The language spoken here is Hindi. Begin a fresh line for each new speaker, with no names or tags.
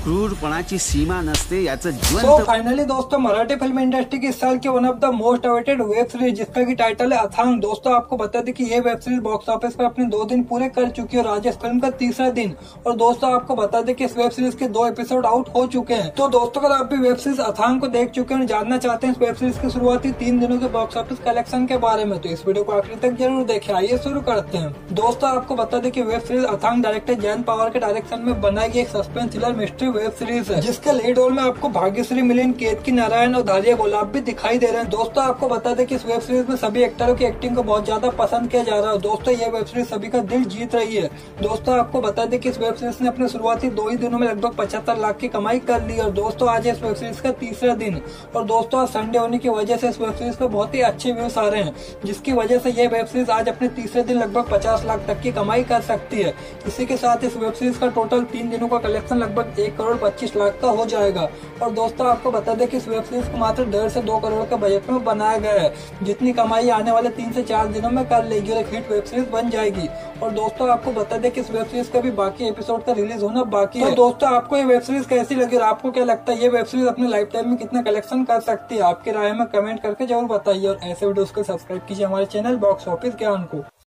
क्रूरपणाची सीमा नसते याचं
तो
जिवंत
फाइनली दोस्तों मराठी फिल्म इंडस्ट्री की इस साल की one of the most awaited web series जिसका की टाइटल है अथांग। दोस्तों आपको बता दें कि ये वेब सीरीज बॉक्स ऑफिस पर अपने 2 दिन पूरे कर चुकी है और आज इस फिल्म का तीसरा दिन। और दोस्तों आपको बता दें कि इस वेब सीरीज के 2 एपिसोड आउट हो चुके हैं। तो दोस्तों अगर आप भी वेब सीरीज अथांग को देख चुके हैं और जानना चाहते हैं इस वेब सीरीज के शुरुआती 3 दिनों के बॉक्स ऑफिस कलेक्शन के बारे में, तो इस वीडियो को आखिर तक जरूर देखें। आइए शुरू करते हैं। दोस्तों आपको बता दें कि web series Athang director Jain Pawar के डायरेक्शन में बनाई गई एक suspense thriller mystery web series है, जिसके लीड रोल में आपको भाग्यश्री मिलिंद, केतकी नारायण और धारिया गुलाब भी दिखाई दे रहे हैं। दोस्तों आपको बता दें कि इस वेब सीरीज में सभी एक्टरों की एक्टिंग को बहुत ज्यादा पसंद किया जा रहा है। दोस्तों ये वेब सीरीज सभी का दिल जीत रही है। दोस्तों आपको बता दें कि इस वेब सीरीज ने अपने शुरुआती 2 ही दिनों में लगभग 75 लाख की कमाई कर ली। और दोस्तों आज इस वेब सीरीज का तीसरा दिन और दोस्तों आज संडे होने की वजह से इस वेब सीरीज पे बहुत ही अच्छे व्यूज आ रहे हैं, जिसकी वजह से ये वेब सीरीज आज अपने तीसरे दिन लगभग 50 लाख तक की कमाई कर सकती है। इसी के साथ इस वेब सीरीज का टोटल 3 दिनों का कलेक्शन लगभग 1 करोड़ 25 लाख का हो जाएगा। और दोस्तों आपको बता दें कि इस वेब सीरीज को मात्र 1.5 से 2 करोड़ के बजट में बनाया गया है, जितनी कमाई आने वाले 3 से 4 दिनों में कर लेगी और एक हिट वेब सीरीज बन जाएगी। और दोस्तों आपको बता दें कि इस वेब सीरीज का भी बाकी एपिसोड का रिलीज होना बाकी है। तो दोस्तों आपको ये वेब सीरीज कैसी लगी और आपको क्या लगता है ये वेब सीरीज अपने लाइफ टाइम में कितना कलेक्शन कर सकती है? आपकी राय में कमेंट करके जरूर बताइए और ऐसे वीडियोस को सब्सक्राइब कीजिए हमारे चैनल बॉक्स ऑफिस ज्ञान को।